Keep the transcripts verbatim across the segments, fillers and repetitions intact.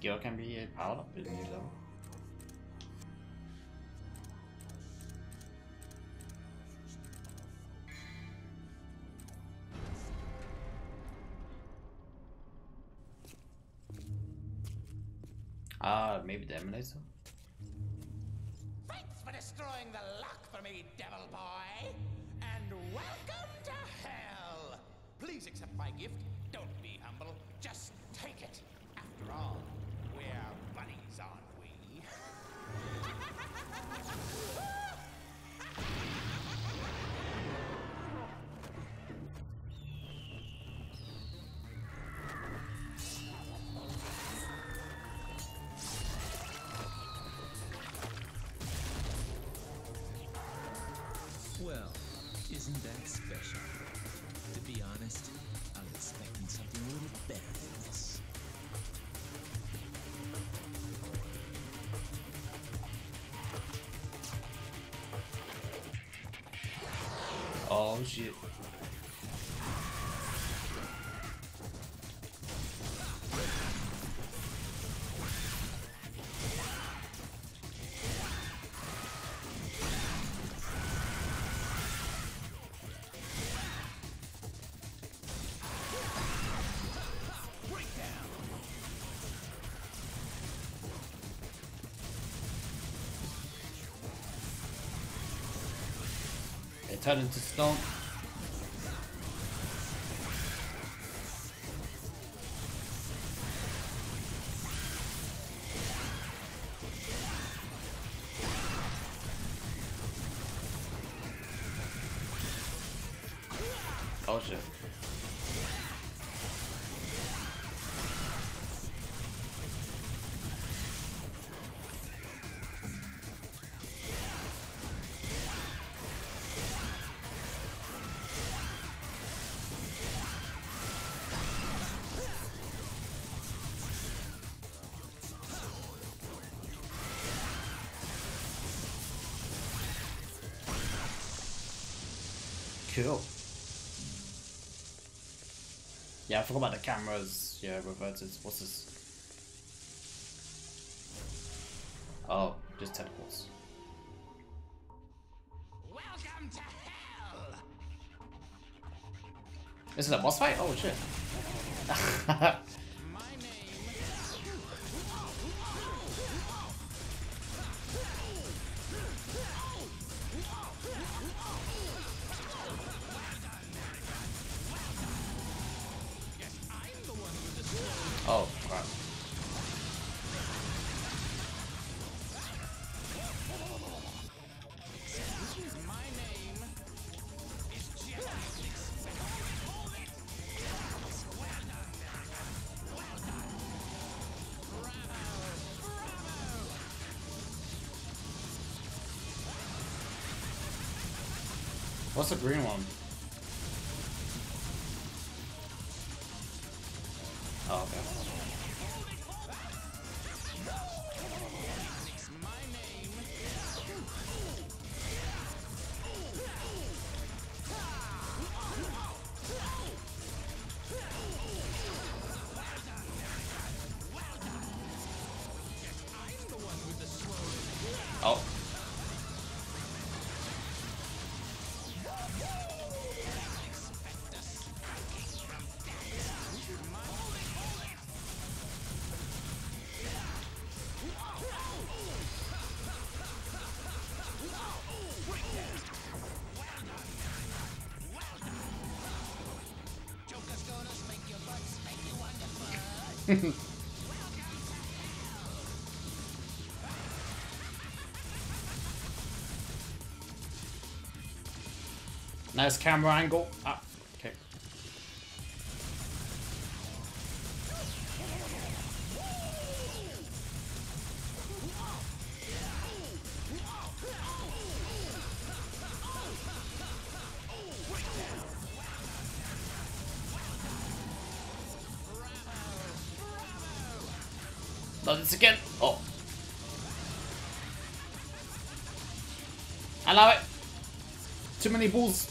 skill can be powered up in new level. Ah, uh, maybe the emulator? Thanks for destroying the luck for me, devil boy! And welcome to hell! Please accept my gift. Don't be humble. Just take it. After all, we're buddies, aren't we? Well, isn't that special? To be honest, I was expecting something a little better than this. Oh shit. It turned into stone. Oh shit. Cool. Yeah, I forgot about the cameras. Yeah, reverted. What's this? Oh, just tentacles. Welcome to hell! This is a boss fight? Oh shit. My name... Yes, I'm the one with the sword. Oh crap. My name is Jeff. Hold it! Well done, well done. Bravo! Bravo! What's the green one? Oh, okay. My name... I'm the one with the sword. Oh. Joker's gonna spank your butt, spank you wonderful. Nice camera angle. Ah, okay. Not this again. Oh. Allow it. Too many balls.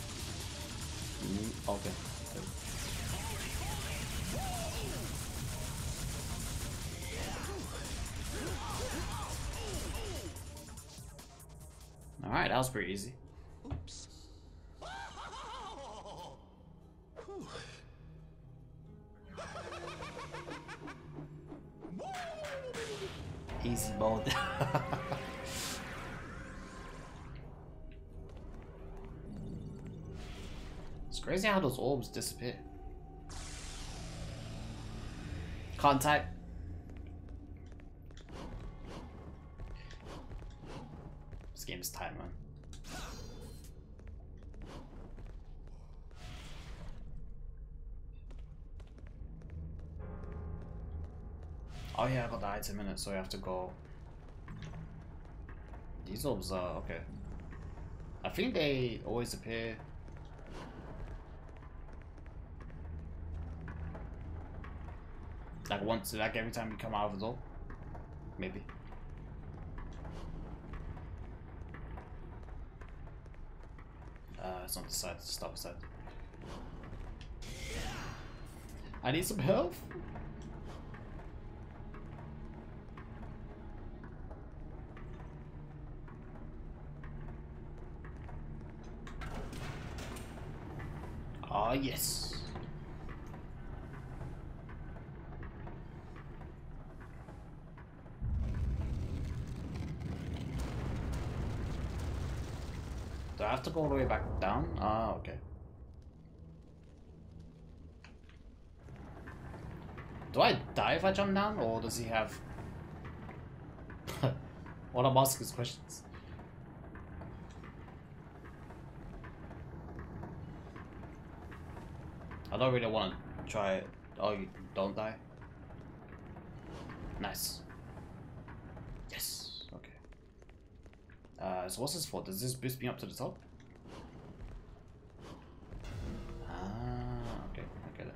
Mm, okay. Alright, that was pretty easy. Oops. Easy mode. It's crazy how those orbs disappear. Contact. This game is tight, man. Oh yeah, I got the item in it, so I have to go. These orbs are okay. I think they always appear. Like once, like every time you come out of the door, maybe. Uh, it's on the side. It's the side. I need some health. Ah, yes. Do I have to go all the way back down? Ah, okay. Do I die if I jump down, or does he have... What I'm asking is questions. I don't really want to try it. Oh, you don't die? Nice. Yes. Okay. Uh, so what's this for? Does this boost me up to the top? Ah, okay. I get it.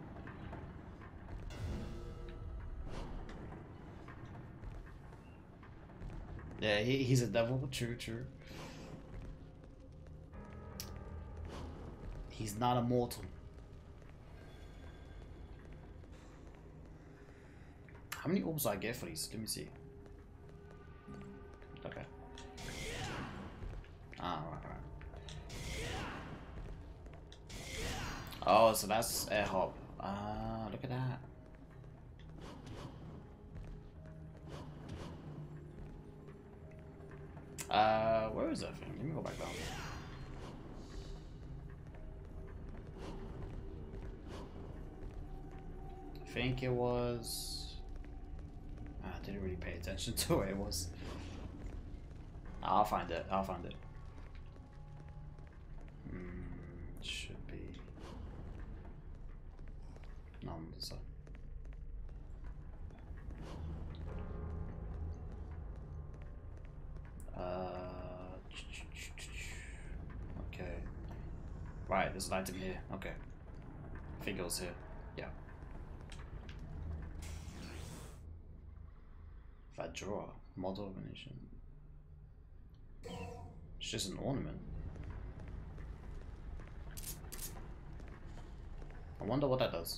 Yeah, he, he's a devil. True, true. He's not immortal. How many orbs do I get for these? Let me see. Okay. Ah, right, right. Oh, so that's air hop. Ah, look at that. Uh, where is that thing? Let me go back down. I think it was... I didn't really pay attention to where it was. I'll find it. I'll find it. Mm, should be. No, on the side. Uh. Okay. Right, there's an item here. Okay. I think it was here. Yeah. If I draw model of a nation, it's just an ornament. I wonder what that does.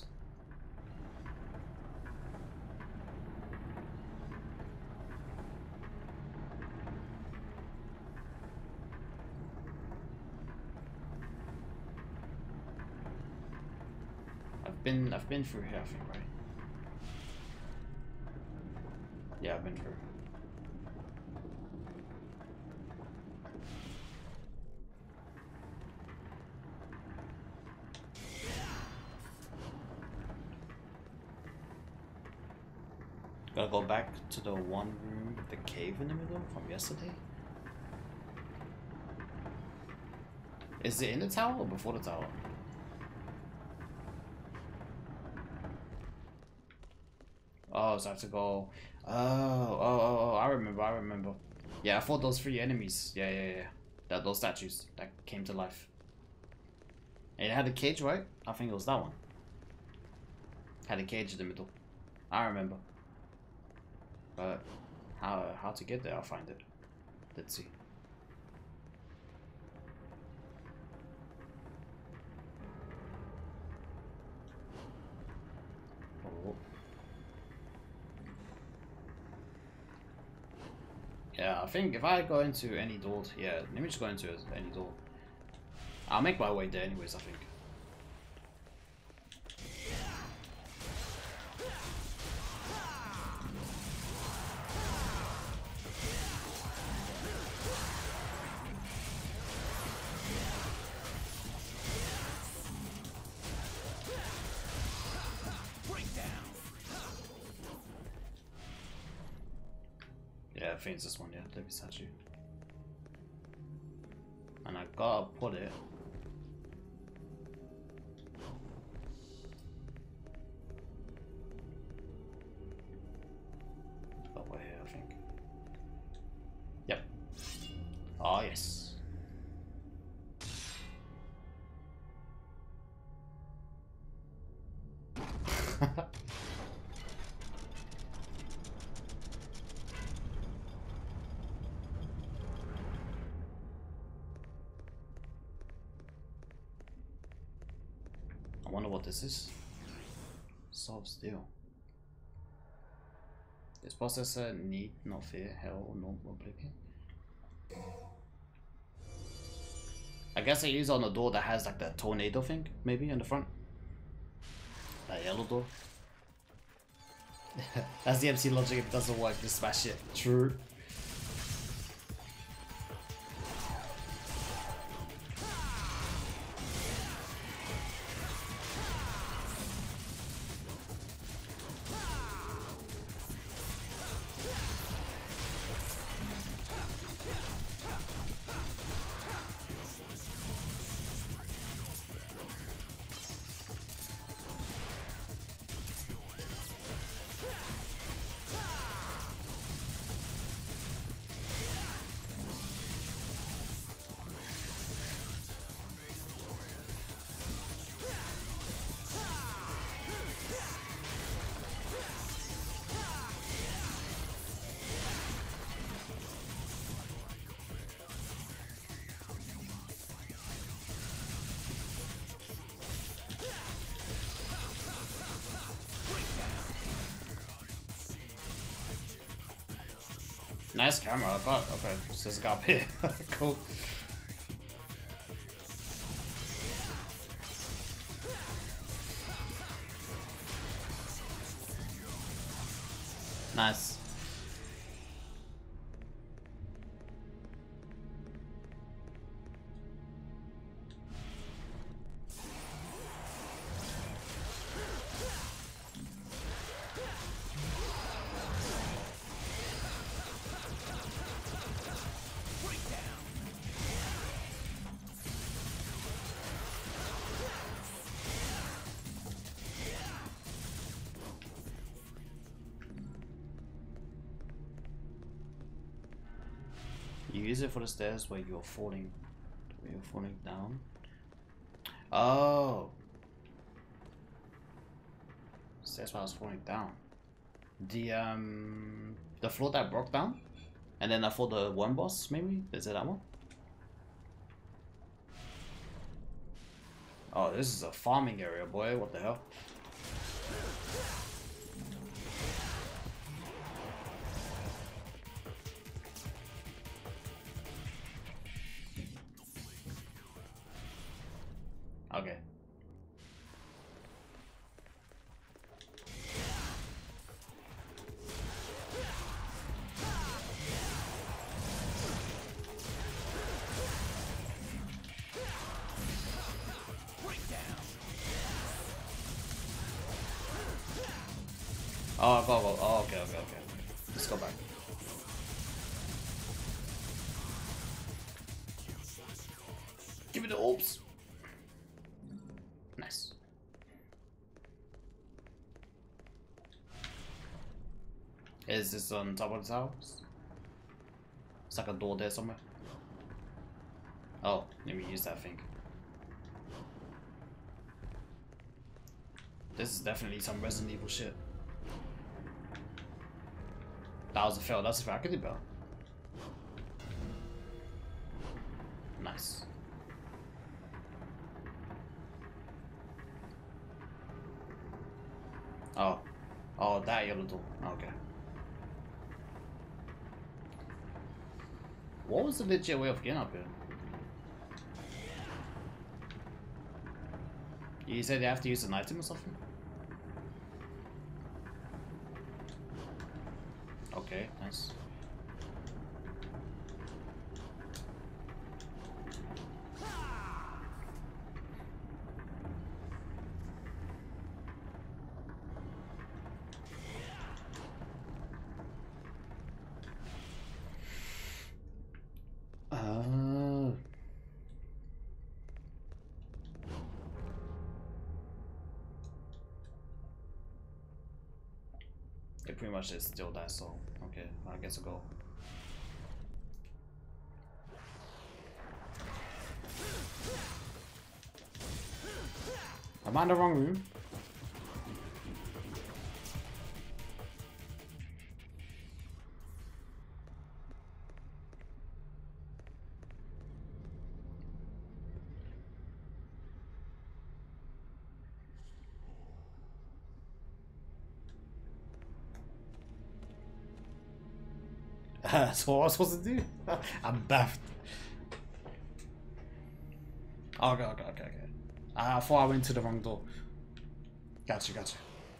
I've been I've been through here, I think, right? Yeah, I've been through. Gotta go back to the one room with the cave in the middle from yesterday. Is it in the tower or before the tower? Oh, so I have to go. Oh, oh, oh, oh, I remember, I remember. Yeah, I fought those three enemies. Yeah, yeah, yeah. That those statues that came to life. And it had a cage, right? I think it was that one. Had a cage in the middle. I remember. But how how to get there? I'll find it. Let's see. Oh. Yeah, I think if I go into any door, yeah, let me just go into any door. I'll make my way there anyways, I think. Yeah, I think it's this one, yeah, Debbie statue. And I gotta put it. Over here, I think. Yep. Oh, yes. I wonder what this is. Solve steel. This processor need not fear hell or no oblivion. I guess I use on a door that has like the tornado thing, maybe in the front. That yellow door. That's the M C logic. If it doesn't work, just smash it. True. Nice camera, I thought. Okay, so it's got here. Cool. Nice. You use it for the stairs where you're falling, where you're falling down. Oh, so that's why I was falling down. The um, the floor that broke down, and then I fought the one boss. Maybe is it that one? Oh, this is a farming area, boy. What the hell? Okay. Oh, go, go. Oh, okay, okay, okay. Let's go back. Give me the orbs. Nice. Is this on top of the house? It's like a door there somewhere. Oh, let me use that thing. This is definitely some Resident Evil shit. That was a fail. That's a fail. I could do better. Nice. Oh. Oh, that yellow door. Okay. What was the legit way of getting up here? You said you have to use an item or something? Okay, nice. Uh, it pretty much is still that, so okay, I guess I'll go. Am I in the wrong room? That's what I was supposed to do. I'm baffed. Okay, okay, okay, okay. I thought I went to the wrong door. Gotcha, gotcha.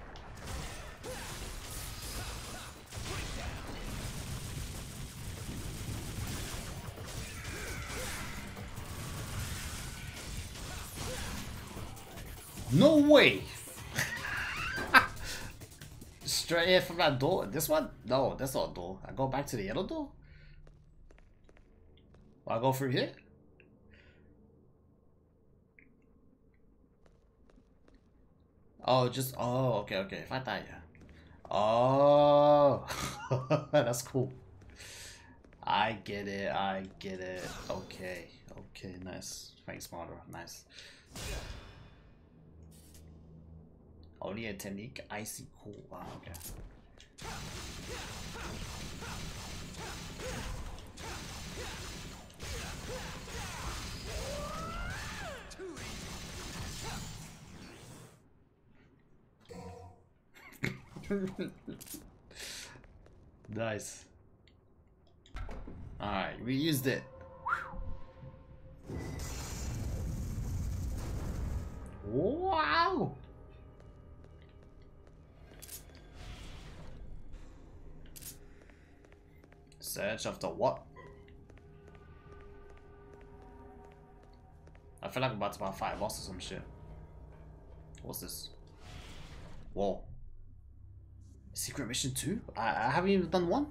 No way! Straight in from that door. This one? No, that's not a door. I go back to the yellow door? Will I go through here? Oh, just, oh, okay, okay. If I die, yeah. Oh, that's cool. I get it, I get it. Okay, okay, nice. Make smarter, nice. Only a technique, I see, cool. Wow, okay. Nice. Alright, we used it. Wow! Search after what? I feel like I'm about to fight a boss or some shit. What's this? Whoa. Secret mission two? I, I haven't even done one?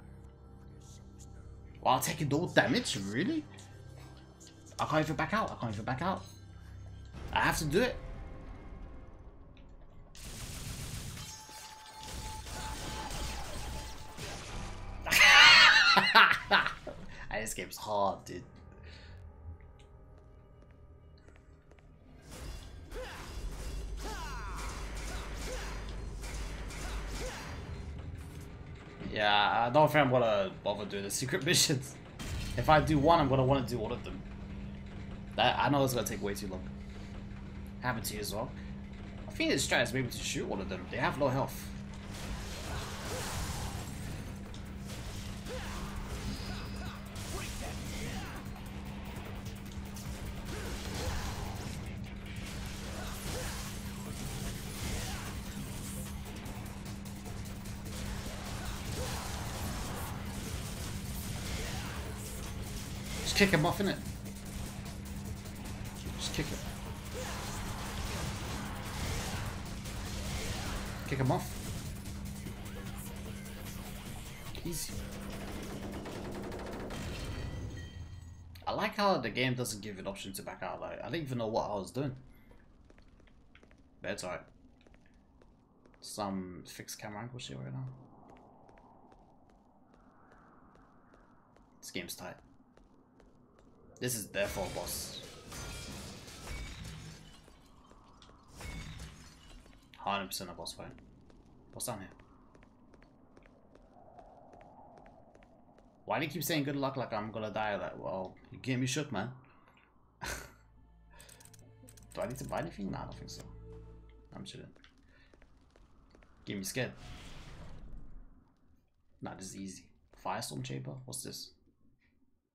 Wow, taking all damage? Really? I can't even back out. I can't even back out. I have to do it. This game's hard, dude. Yeah, I don't think I'm gonna bother doing the secret missions. If I do one, I'm gonna want to do all of them. That I know it's gonna take way too long. Happened to you as well. I think it's strat is maybe to shoot all of them. They have low health. Just kick him off, innit? Just kick him. Kick him off. Easy. I like how the game doesn't give an option to back out. Like, I didn't even know what I was doing. But it's alright. Some fixed camera angle shit right now. This game's tight. This is therefore a boss. one hundred percent a boss fight. What's down here? Why do you keep saying good luck like I'm gonna die? Like, well, you get me shook, man. Do I need to buy anything? Nah, I don't think so. I'm chilling. Get me scared. Nah, this is easy. Firestorm chamber? What's this?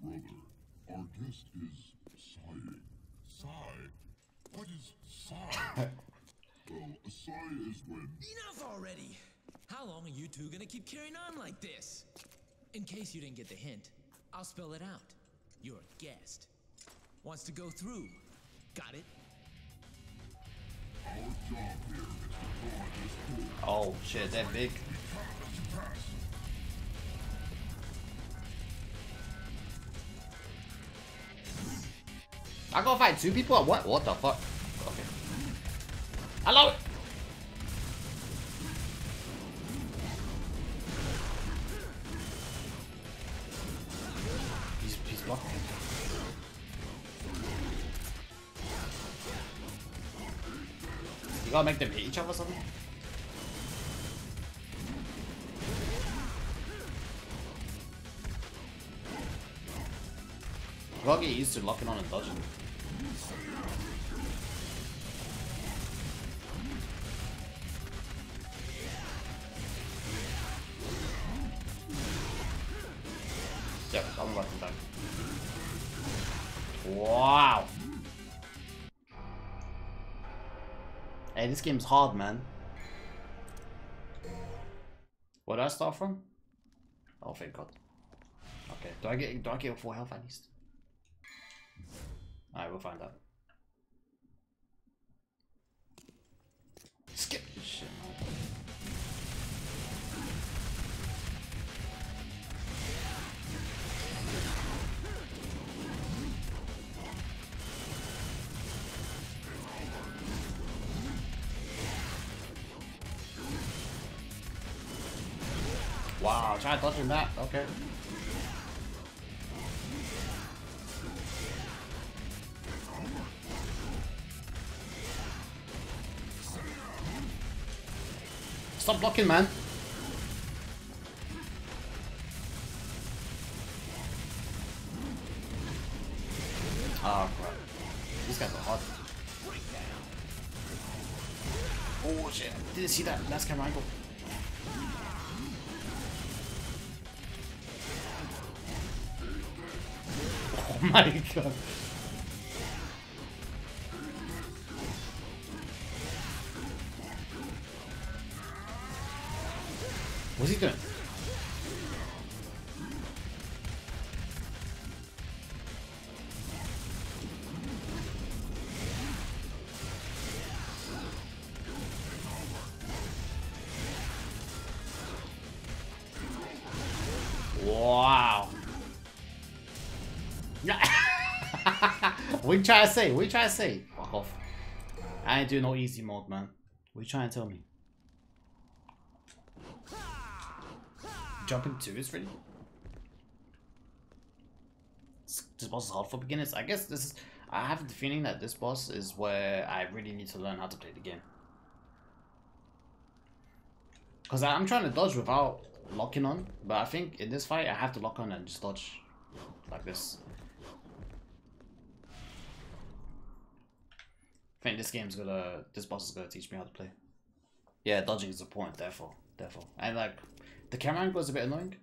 brother. Our guest is sighing. Sigh? What is sigh? Well, a sigh is when... Enough already! How long are you two gonna keep carrying on like this? In case you didn't get the hint, I'll spell it out. Your guest wants to go through. Got it? Our job here is to guard this door. Oh shit, that big. I gotta fight two people? What? What the fuck? Okay. Hello! He's, he's blocking. You gotta make them hit each other or something? You gotta get used to locking on and dodging. Yep, I'm about to die. Wow! Hey, this game's hard, man. Where do I start from? Oh, thank God. Okay, do I get do I get full health at least? Alright, we'll find out. Skip this shit, man. Wow, try dodging that. Okay. Stop blocking, man. Oh crap. These guys are hot. Oh shit. Didn't see that last camera angle. Oh my God. What's he doing? Wow. What you trying to say? What you trying to say? Fuck off. I ain't doing no easy mode, man. What you trying to tell me? Jumping two is ready. This boss is hard for beginners. I guess this is. I have the feeling that this boss is where I really need to learn how to play the game. Because I'm trying to dodge without locking on, but I think in this fight I have to lock on and just dodge like this. I think this game's gonna. This boss is gonna teach me how to play. Yeah, dodging is important, therefore. Therefore. And like. The camera angle is a bit annoying.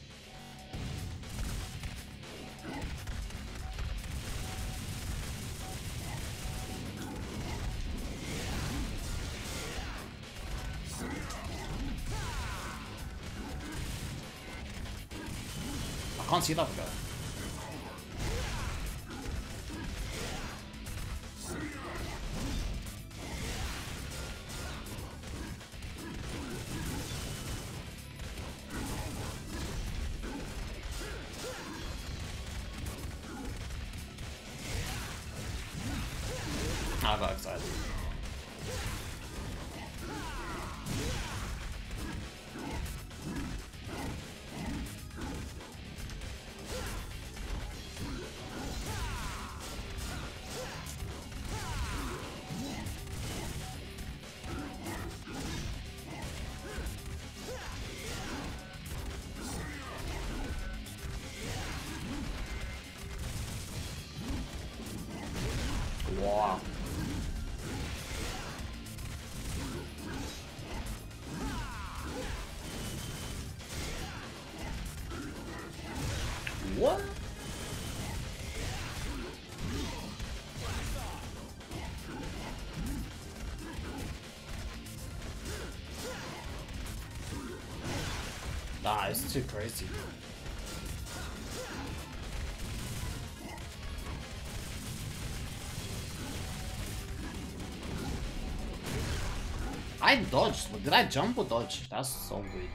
I can't see that guy. I got excited. Wow. What? Ah, it's too crazy. I dodged. Did I jump or dodge? That's so weird.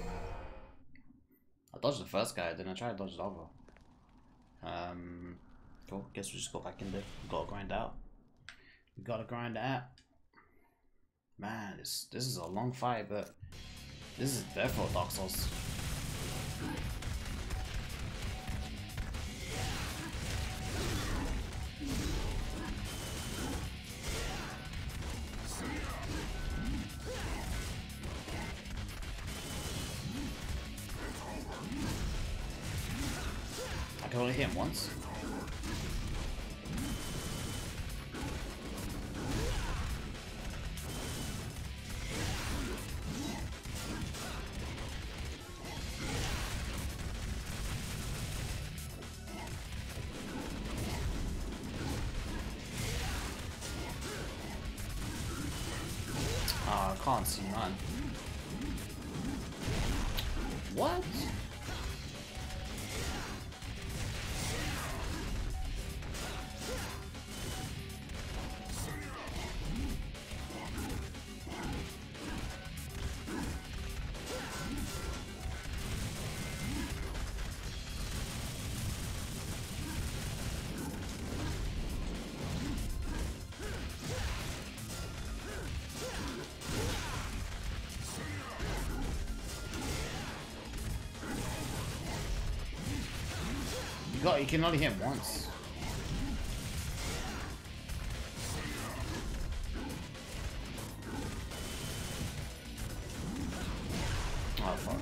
I dodged the first guy, then I tried to dodge the other. Um, cool. Guess we just go back in there. We gotta grind out. We gotta grind out. Man, this this is a long fight, but this is definitely Dark Souls. I can only hit him once. Oh, I can't see none. What? God, you can only hit him once. Oh, fuck.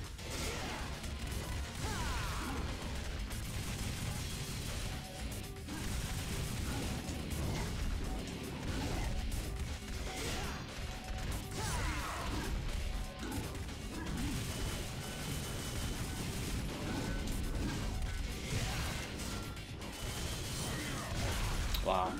Wow.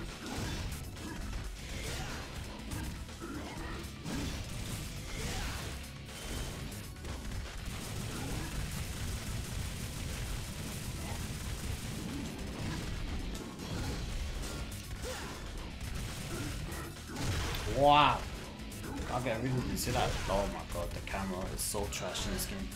Wow. Okay, I really didn't see that. Oh my god, the camera is so trash in this game.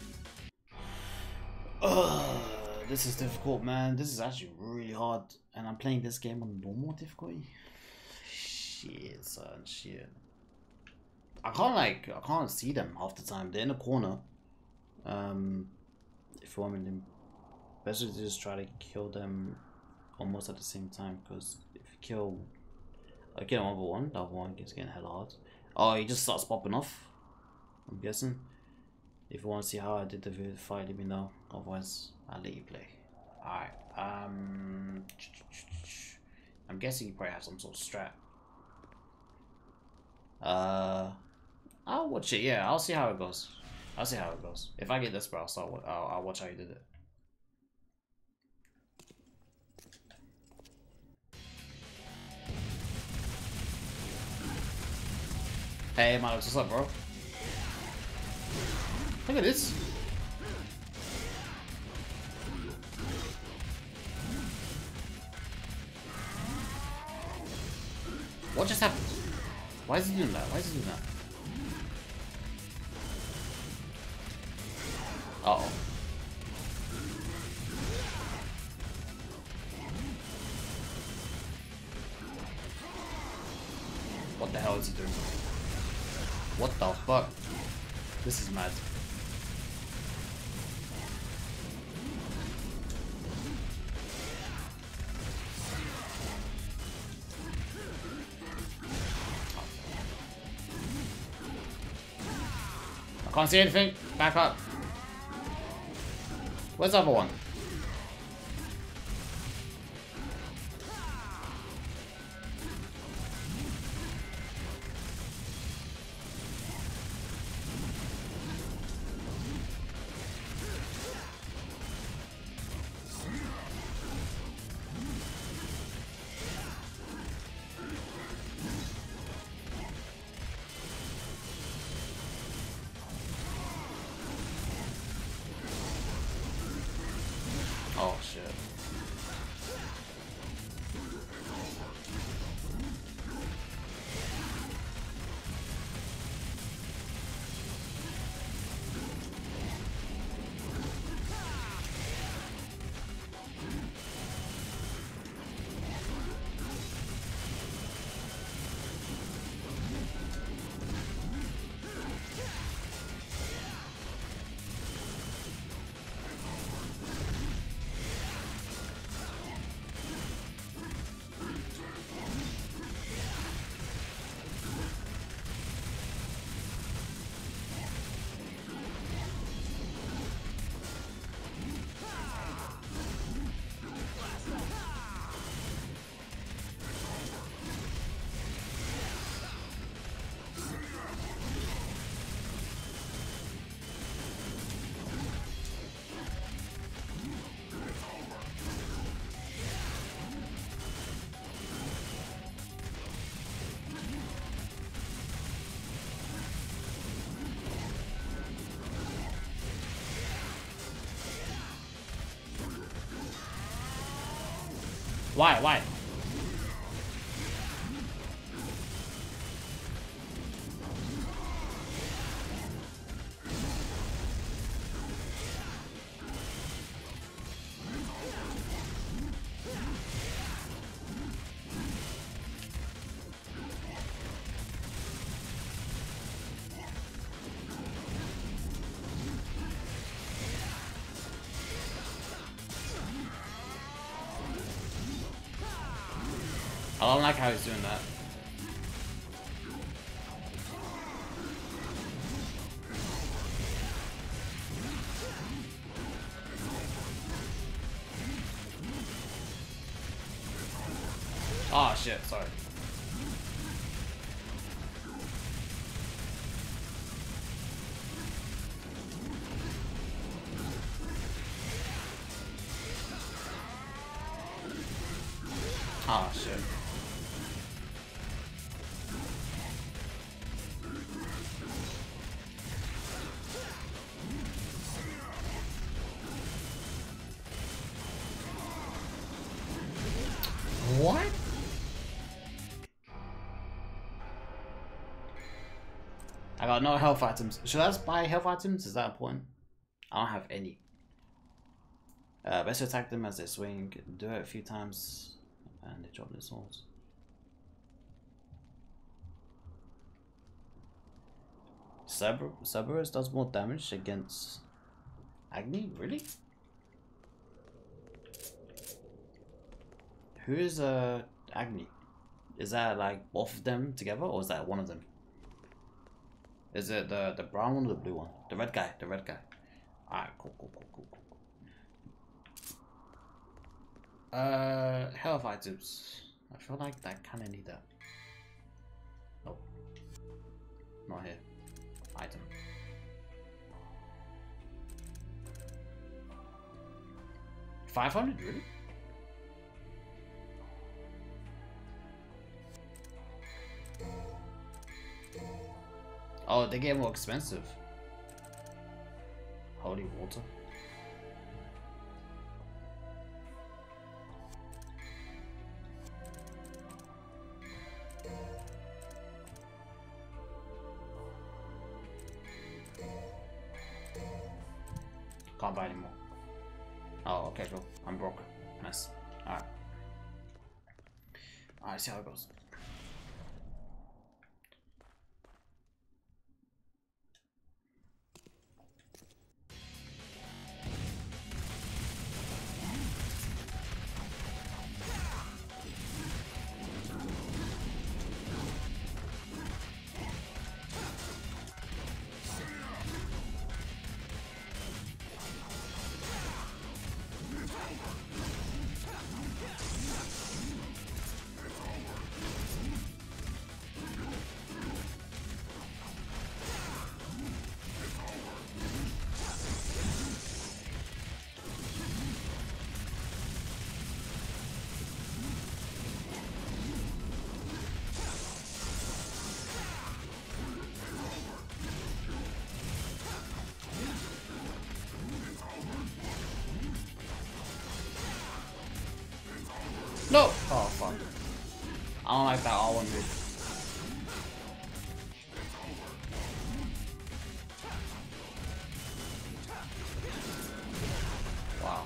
Ugh, this is difficult, man. This is actually really hard. And I'm playing this game on normal difficulty. Shit, son, shit. I can't like, I can't see them half the time. They're in the corner. Um, if you want me to, best to just try to kill them almost at the same time. Because if you kill, I kill one by one, that one gets getting hella hard. Oh, he just starts popping off. I'm guessing. If you want to see how I did the fight, let me know. Otherwise, I'll let you play. Alright. Um, I'm guessing you probably have some sort of strat. Uh, I'll watch it. Yeah, I'll see how it goes. I'll see how it goes. If I get this, bro, I'll start. I'll, I'll watch how you did it. Hey, Miles, what's up, bro? Look at this. What just happened? Why is he doing that? Why is he doing that? Uh oh. What the hell is he doing? What the fuck? This is mad. I can't see anything. Back up. Where's the other one? Oh shit. Why? Why? I don't like how he's doing that. Oh shit, sorry. Oh shit. What? I got no health items. Should I just buy health items? Is that important? I don't have any. Uh, best attack them as they swing. Do it a few times and they drop their souls. Cerber Cerberus does more damage against Agni? Really? Who is uh, Agni? Is that like both of them together or is that one of them? Is it the, the brown one or the blue one? The red guy, the red guy. Alright, cool, cool, cool, cool, cool. Uh, health items. I feel like I kinda need that. Nope. Not here. Item. five hundred, really? Oh, they get more expensive. Holy water. Can't buy anymore. Oh, okay, cool. I'm broke. Nice. Alright. Alright, see how it goes. No! Oh, fuck. I don't like that R one move. Wow.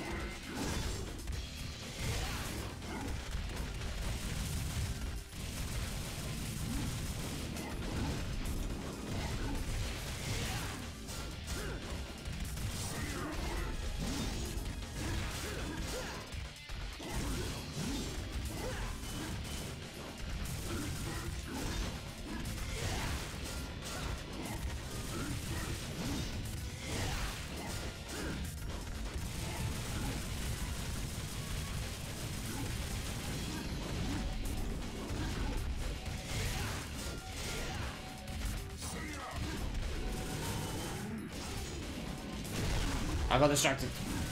I got distracted.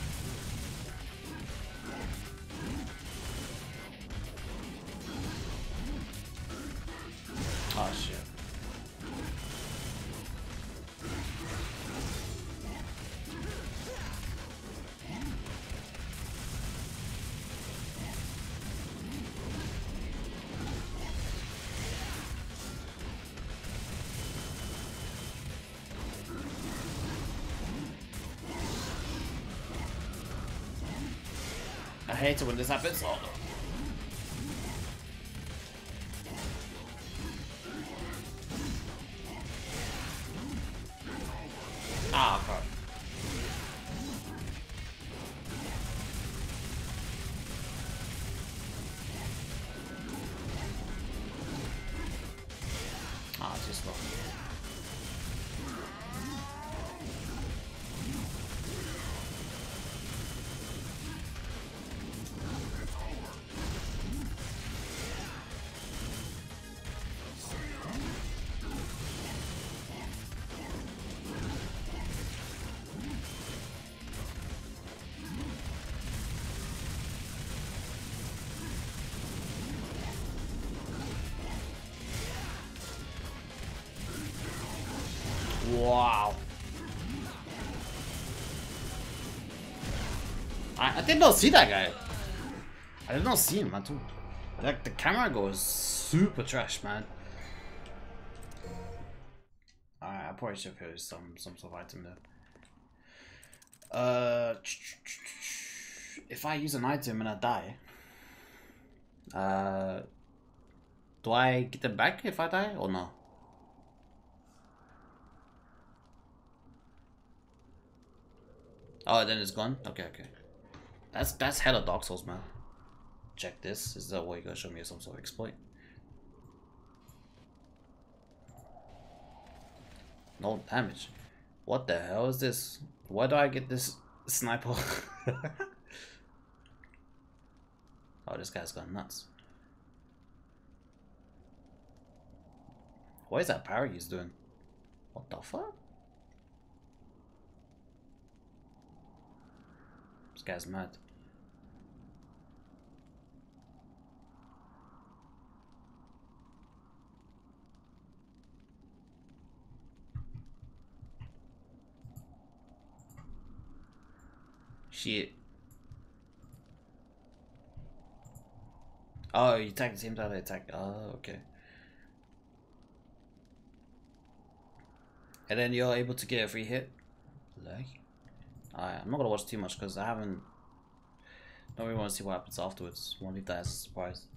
Oh shit. I hate it when this happens. Oh no. Ah, crap. Ah, too slow. Wow. I, I did not see that guy. I did not see him at all. Like, the camera angle is super trash, man. Alright, I probably should have used some, some sort of item there. Uh, if I use an item and I die, uh, do I get them back if I die or no? Oh, then it's gone? Okay, okay. That's that's hella Dark Souls, man. Check this. Is that what you're gonna show me some sort of exploit? No damage. What the hell is this? Why do I get this sniper? Oh, this guy's gone nuts. What is that power he's doing? What the fuck? This guy's mad. Shit. Oh, you attack the same time I attack. Oh, okay. And then you're able to get a free hit. Like, Alright, I'm not gonna watch too much because I haven't. Don't really want to see what happens afterwards. Want to leave that as a surprise.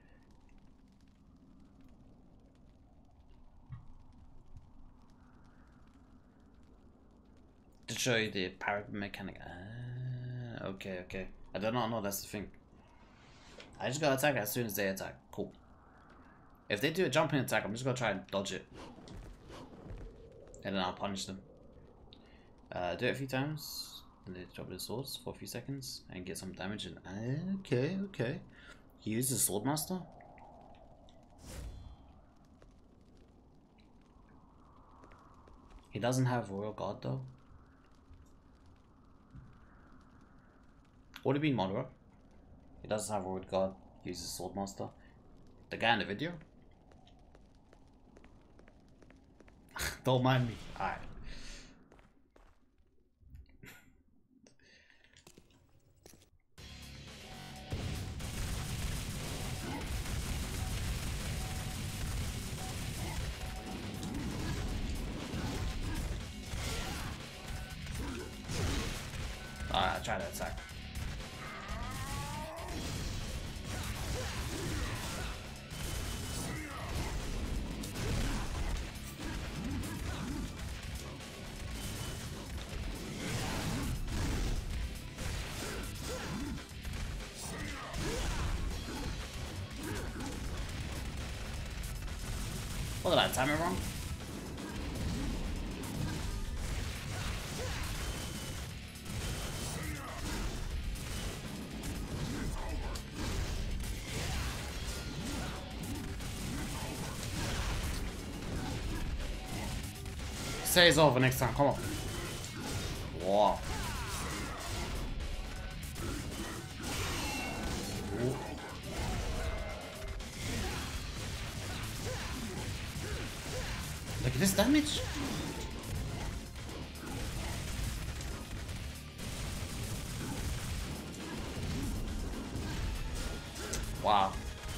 To show you the power mechanic. Ah, okay, okay. I did not know that's the thing. I just gotta attack as soon as they attack. Cool. If they do a jumping attack, I'm just gonna try and dodge it. And then I'll punish them. Uh, do it a few times. And they drop the swords for a few seconds and get some damage. And uh, okay, okay. He uses Swordmaster. He doesn't have Royal Guard though. What do you mean, Monroe? He doesn't have Royal Guard. He uses Swordmaster. The guy in the video? Don't mind me. Alright. Alright, I try to attack. What did I time it wrong? Say it's over next time, come on. Wow. Ooh. Look at this damage. Wow.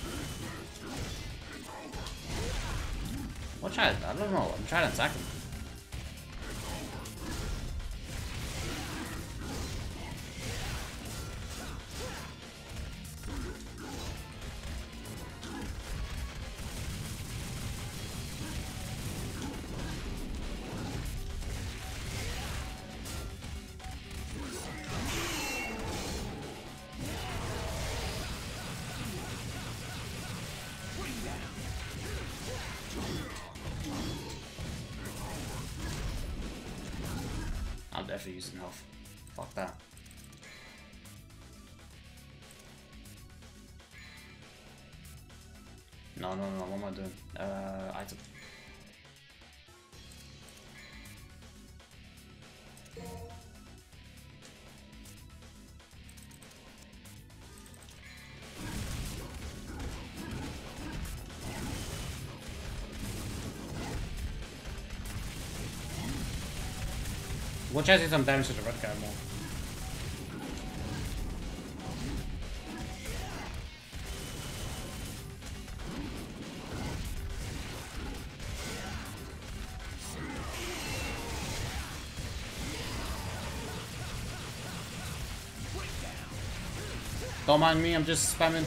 What try? I don't know. I'm trying to attack him. I'm definitely using health. Fuck that. No, no, no, what am I doing? Uh, item. We'll try to do some damage to the red guy more. Don't mind me, I'm just spamming.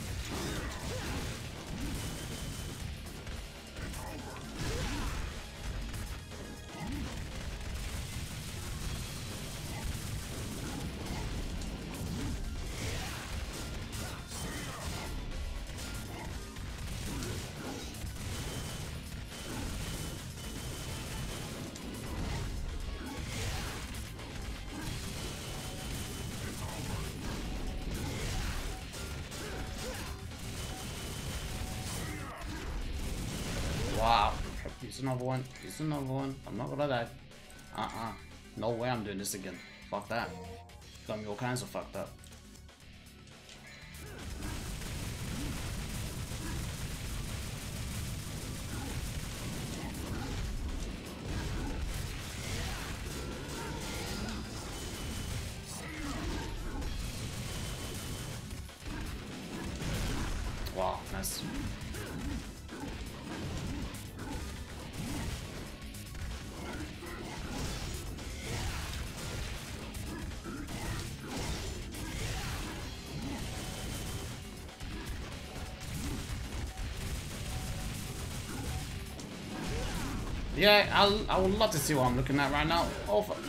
Wow. Here's another one. Here's another one. I'm not gonna die. Uh-uh. No way I'm doing this again. Fuck that. Got me all kinds of fucked up. Wow, nice. Yeah, I'll, I would love to see what I'm looking at right now. Oh, fuck.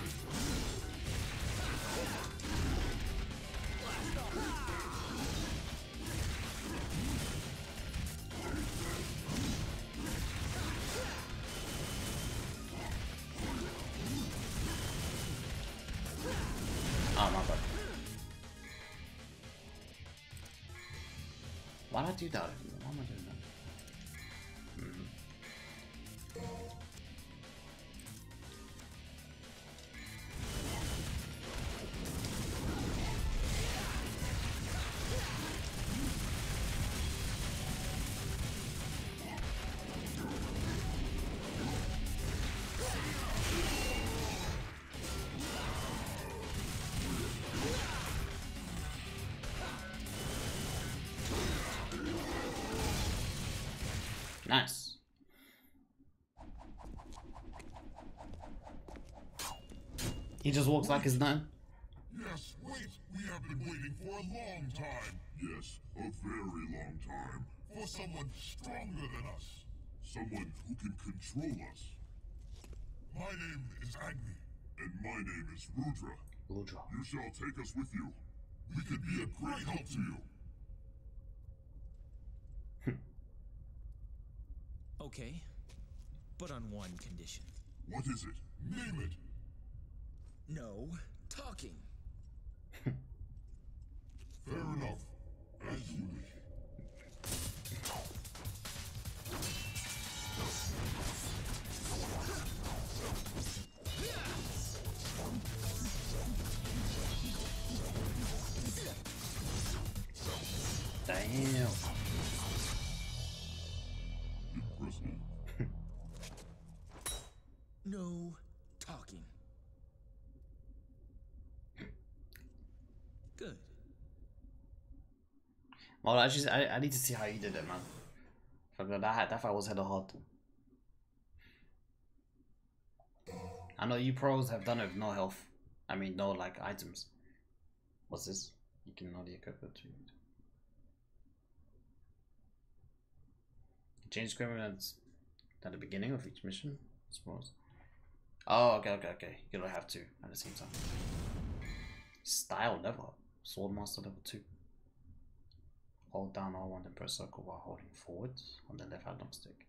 Oh, my bad. Why'd I do that? Why am I doing that? Mm-hmm. Nice. He just walks like he's done. Yes, wait! We have been waiting for a long time! Yes, a very long time. For someone stronger than us. Someone who can control us. My name is Agni. And my name is Rudra. Rudra. You shall take us with you. We could be a great help to you. Okay, but on one condition. What is it? Name it. No talking. Fair enough. As you wish. Damn. Impressive. No talking. Good. Well, I just I, I need to see how you did it, man. Fuck, that that fight was hella hard. I know you pros have done it with no health. I mean, no like items. What's this? You can only equip it to. Change equipment at the beginning of each mission, I suppose. Oh, okay, okay, okay. You don't have to at the same time. Style level. Swordmaster level two. Hold down R one and press circle while holding forward on the left hand stick.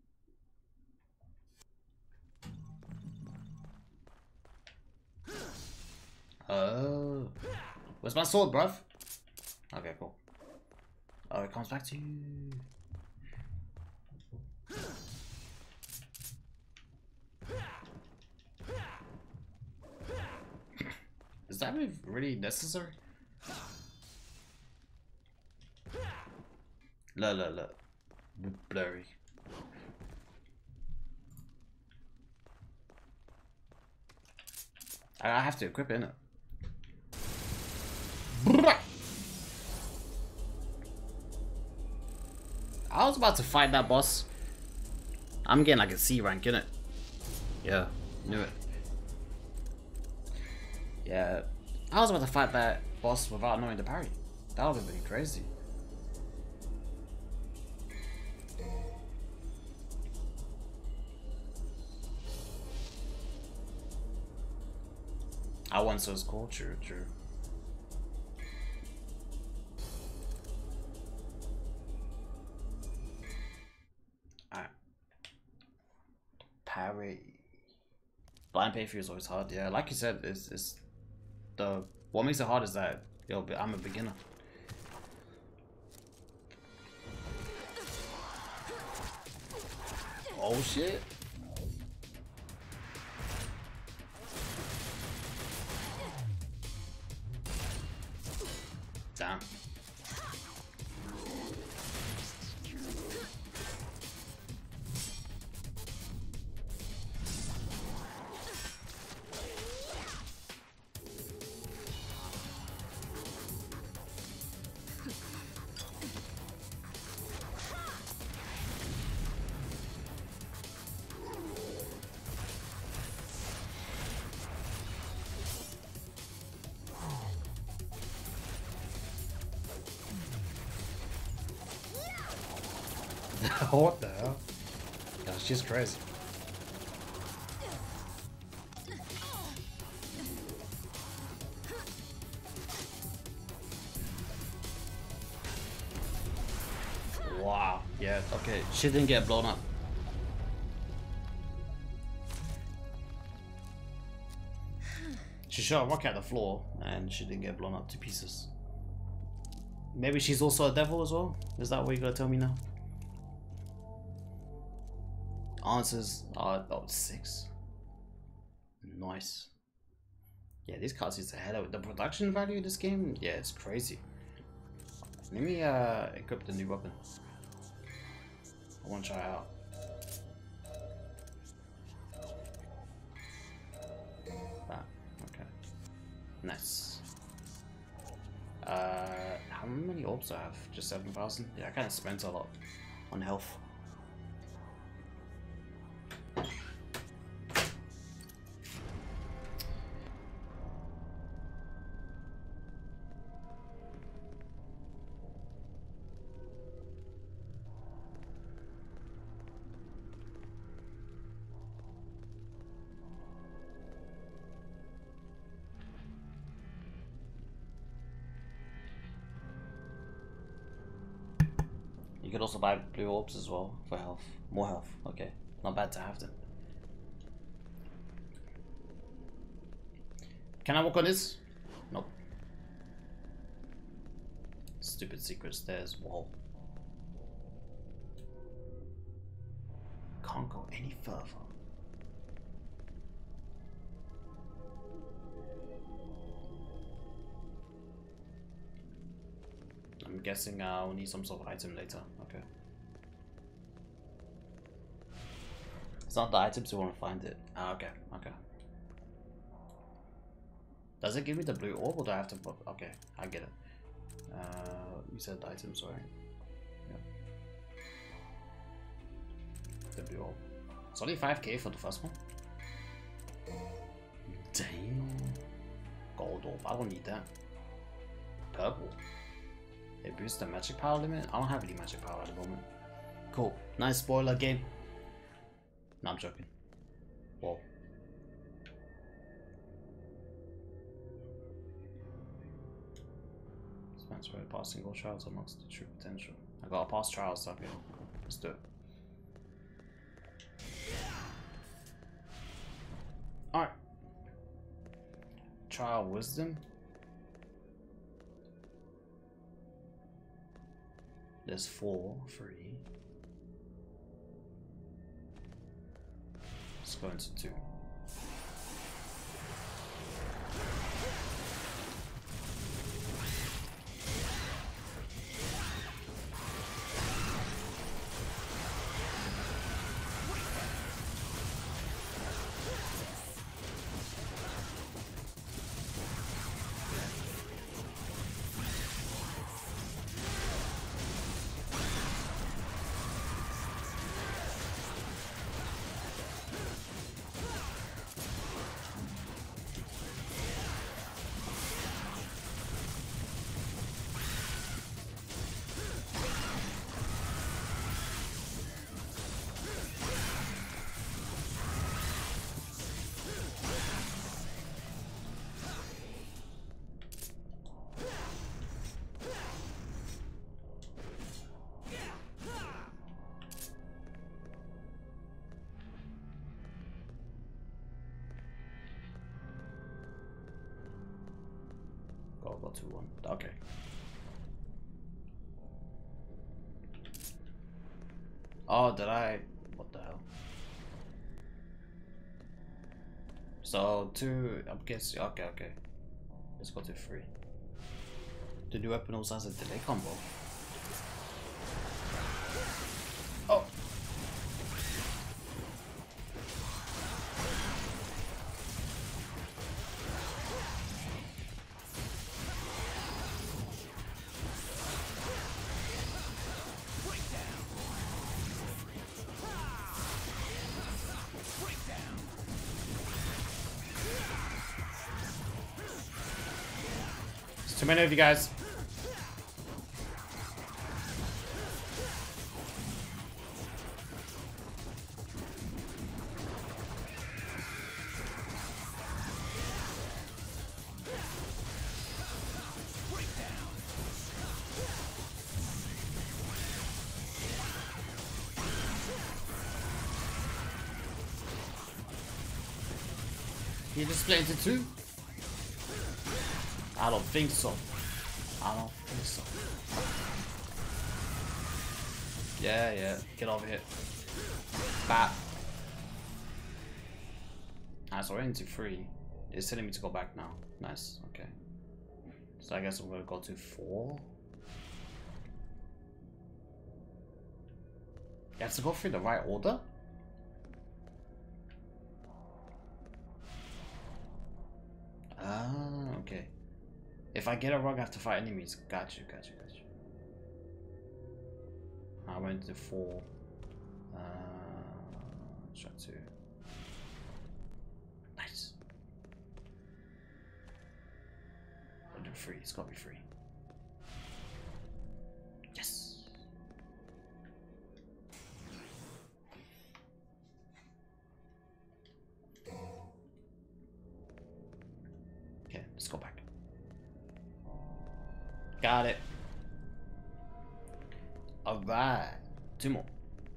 Oh. Where's my sword, bruv? Okay, cool. Oh, it comes back to you. Is that move really necessary? Look, look, look. Blurry. I have to equip it, innit? I was about to fight that boss. I'm getting like a C rank, innit? Yeah, knew it. Yeah, I was about to fight that boss without knowing the parry. That would have been crazy. I want so cool, true, true. Alright. Parry. Blind playthrough is always hard, yeah. Like you said, it's, it's the what makes it hard is that yo, I'm a beginner. Oh shit. Damn. What the hell? That's just crazy. Wow. Yeah, okay. She didn't get blown up. She shot a rock at the floor and she didn't get blown up to pieces. Maybe she's also a devil as well? Is that what you gotta tell me now? Answers are oh, six. Nice. Yeah, these cutscenes are hell of the production value of this game. Yeah, it's crazy. Let me uh equip the new weapon. I want to try it out. That okay. Nice. Uh, how many orbs do I have? Just seven thousand. Yeah, I kind of spent a lot on health. could also buy blue orbs as well for health. More health. Okay. Not bad to have them. Can I walk on this? Nope. Stupid secret stairs. Whoa. Can't go any further. I'm guessing I'll need some sort of item later. Okay. It's not the items you want to find it. Ah, okay, okay. Does it give me the blue orb or do I have to put? Okay, I get it. Uh, you said the items, right? Yeah. The blue orb. It's only five K for the first one. Damn. Gold orb. I don't need that. Purple. It boosts the magic power limit. I don't have any magic power at the moment. Cool. Nice spoiler game. No, I'm joking. Whoa. Spence where passing all trials unlocks the true potential. I gotta pass trials, okay. Cool. Let's do it. Alright. Trial wisdom. There's four free. Let's go into two. Go, go two one. Okay. Oh, did I? What the hell? So two. I'm guessing. Okay, okay. Let's go to three. The new weapon also has a delay combo. Oh. Too many of you guys. You just split into two? I don't think so. I don't think so. Yeah, yeah. Get over here. Bap. Ah, so we're into three. It's telling me to go back now. Nice. Okay. So I guess I'm gonna go to four. You have to go through the right order? Ah, okay. If I get a rug, I have to fight enemies. Got you, got you, got you. I went to four. Uh, try two. Nice. I'll do free. It's gotta be free. Yes. Okay, let's go back. Got it. Alright. Two more.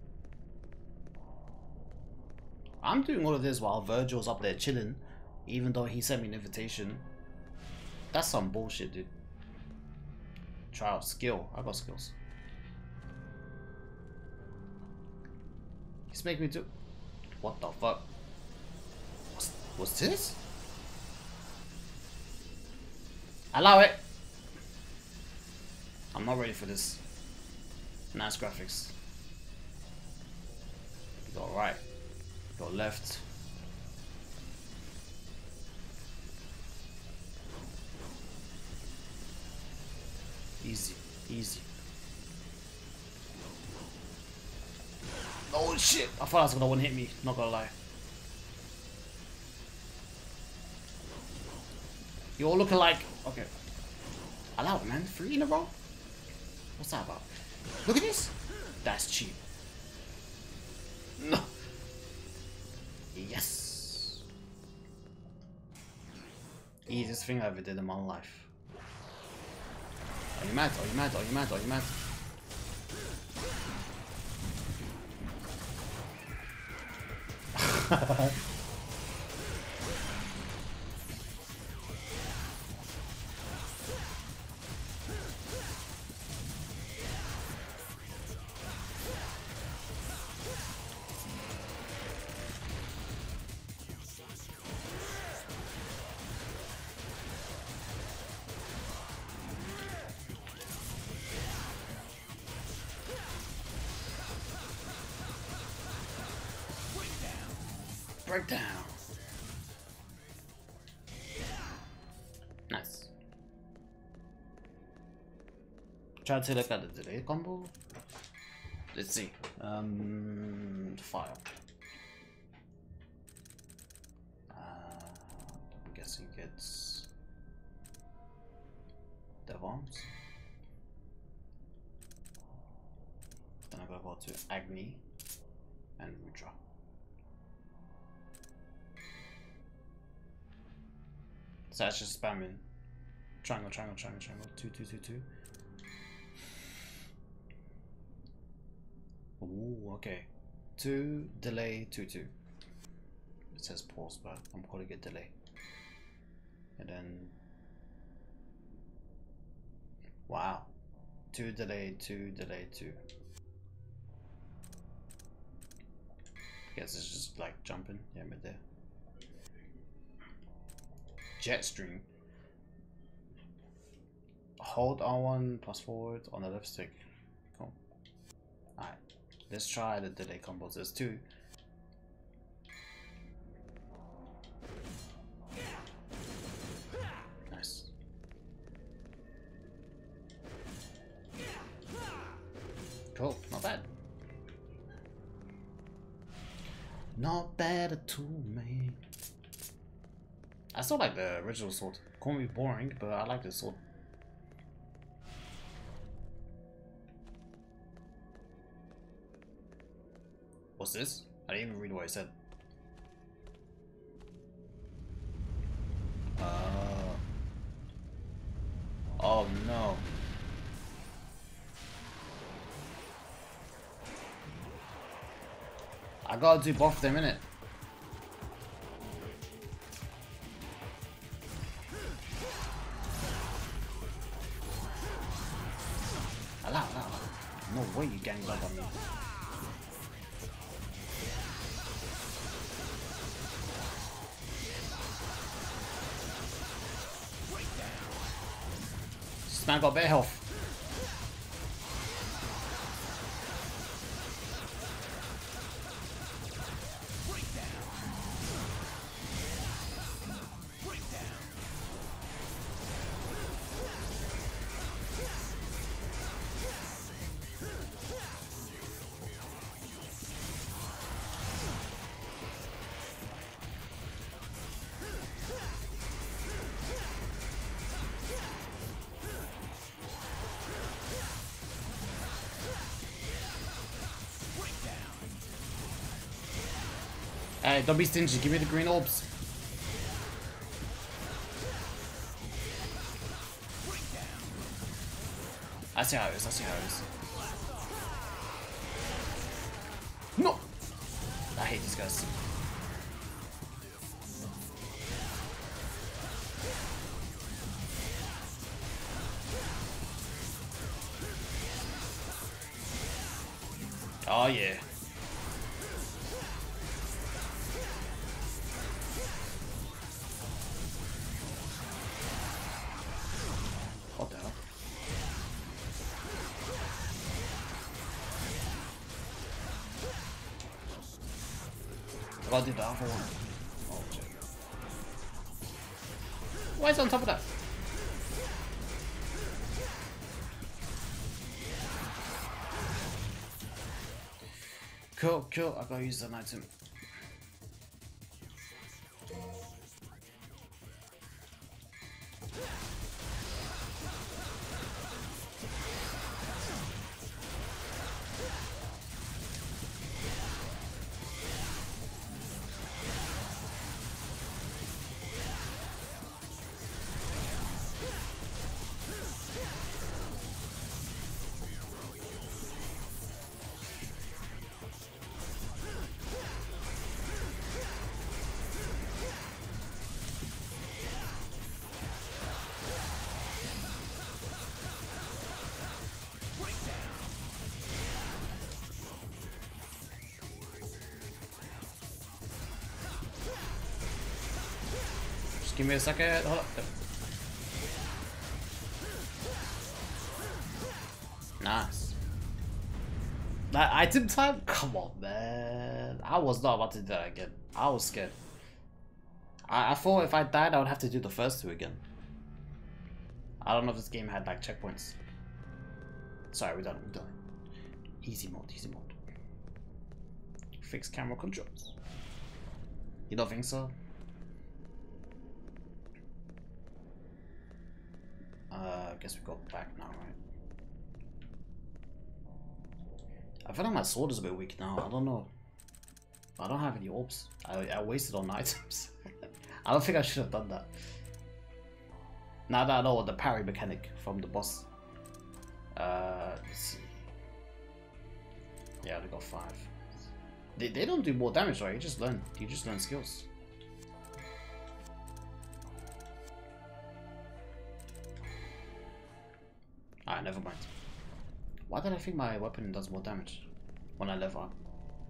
I'm doing all of this while Virgil's up there chilling, even though he sent me an invitation. That's some bullshit, dude. Try out skill. I got skills. He's making me do. What the fuck? What's, what's this? Allow it. I'm not ready for this. Nice graphics. Go right. Go left. Easy, easy. Oh shit! I thought I was gonna one hit me, not gonna lie. You all looking like. Okay. Allow it, man. Three in a row? What's that about? Look at this! That's cheap. No! Yes! Easiest thing I ever did in my life. Are you mad? Are you mad? Are you mad? Are you mad? Breakdown. Nice. Try to look at the delay combo. Let's see. Um, file. Uh, I'm guessing it's dev arms. Then I gotta go to Agni and Rudra. So that's just spamming. Triangle, triangle, triangle, triangle. Two, two, two, two. Ooh, okay. Two, delay, two, two. It says pause, but I'm calling it delay. And then. Wow. Two, delay, two, delay, two. Guess it's just like jumping. Yeah, mid there. Jet stream. Hold R one plus forward on the left stick. Cool. Alright. Let's try the delay combos. There's two. Nice. Cool. Not bad. Not bad at all, man. I still like the original sword. Call me boring, but I like this sword. What's this? I didn't even read what I said. Uh, oh no. I gotta do both of them, innit? Allow, allow. No way you gang up on me. This man got better health. Hey, don't be stingy. Give me the green orbs. I see how it is. I see how it is. No! I hate these guys. Oh yeah. What the hell? I gotta do the other one. Oh, shit. Why is it on top of that? Cool, cool. I gotta use that item. Give me a second. Hold up. Nice. That item time? Come on, man. I was not about to do that again. I was scared. I, I thought if I died, I would have to do the first two again. I don't know if this game had like checkpoints. Sorry, we're done. We're done. Easy mode. Easy mode. Fix camera controls. You don't think so? Uh, I guess we go back now, right? I feel like my sword is a bit weak now. I don't know. I don't have any orbs. I, I wasted on items. I don't think I should have done that. Now that I know the parry mechanic from the boss. Uh, let's see. Yeah, they got five. They, they don't do more damage, right? You just learn. You just learn skills. Alright, never mind. Why did I think my weapon does more damage when I level up?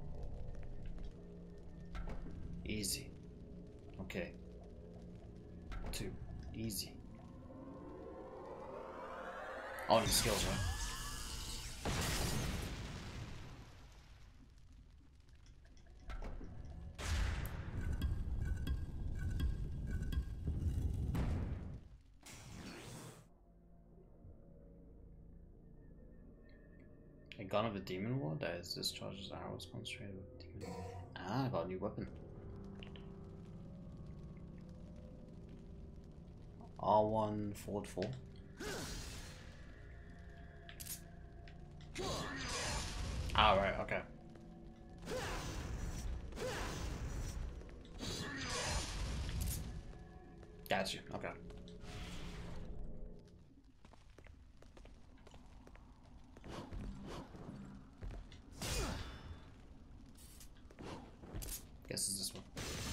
Easy. Okay. Two. Easy. Only skills, right? A gun of the demon war that is discharges arrows concentrated with demon. Ah, I got a new weapon. R one forward four. Ah, right, okay. Got you, okay. Guess it's this one.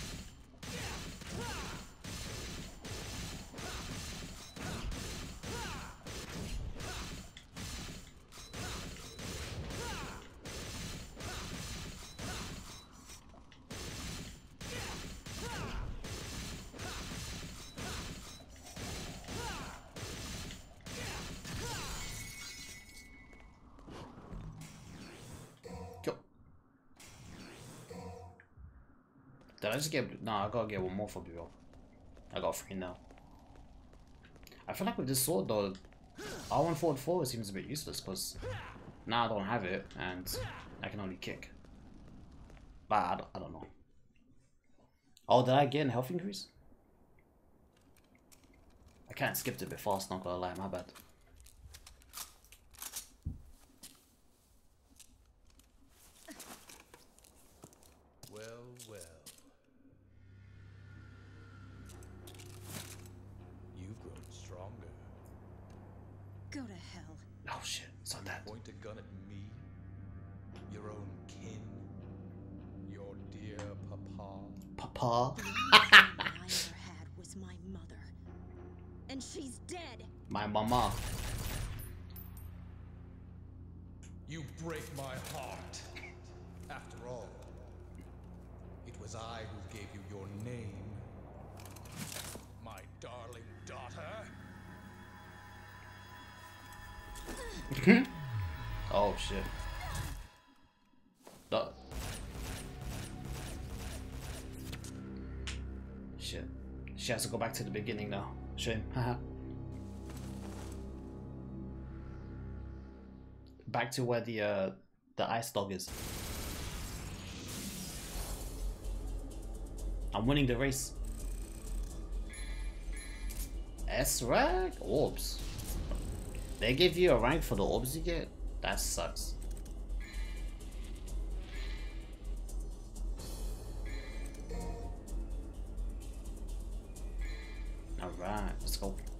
Did I just get... No, I gotta get one more for Bureau. I got three now. I feel like with this sword though, R one forward four seems a bit useless because now I don't have it and I can only kick. But I don't, I don't know. Oh, did I get a health increase? I can't skip it a bit fast, not gonna lie, my bad. Well, well. You've grown stronger. Go to hell. Oh shit, it's on that. Point a gun at me? Your own kin? Papa. The only friend I ever had was my mother. And she's dead. My mama. You break my heart. After all, it was I who gave you your name. My darling daughter. Oh shit. Duh. Shit. She has to go back to the beginning now. Shame. Haha. Back to where the uh the ice dog is. I'm winning the race. S rank? Orbs. They give you a rank for the orbs you get? That sucks. Alright, let's go.